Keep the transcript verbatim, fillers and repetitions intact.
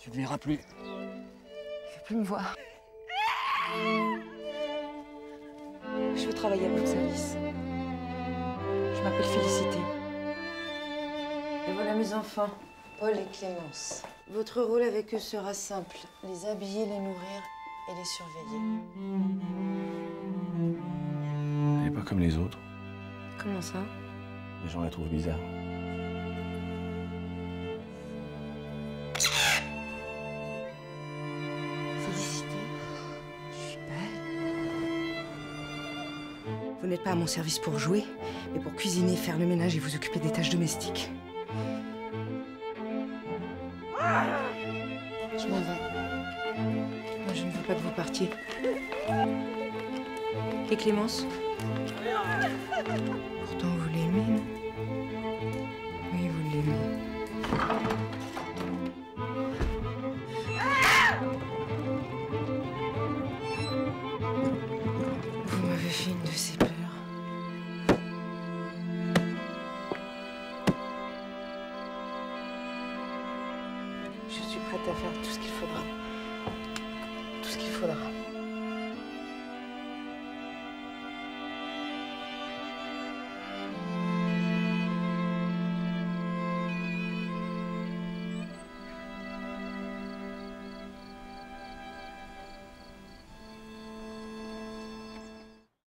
Tu ne verras plus. Je veux plus me voir. Je veux travailler à votre service. Je m'appelle Félicité. Et voilà mes enfants, Paul et Clémence. Votre rôle avec eux sera simple. Les habiller, les nourrir et les surveiller. Elle n'est pas comme les autres. Comment ça? Les gens la trouvent bizarre. Félicité, je suis belle. Vous n'êtes pas à mon service pour jouer, mais pour cuisiner, faire le ménage et vous occuper des tâches domestiques. Je m'en vais. Moi, je ne veux pas que vous partiez. Et Clémence? Pourtant, vous l'aimez, non? Oui, vous l'aimez. Vous m'avez fait une de ces peurs. Je suis prête à faire tout ce qu'il faudra. Tout ce qu'il faudra.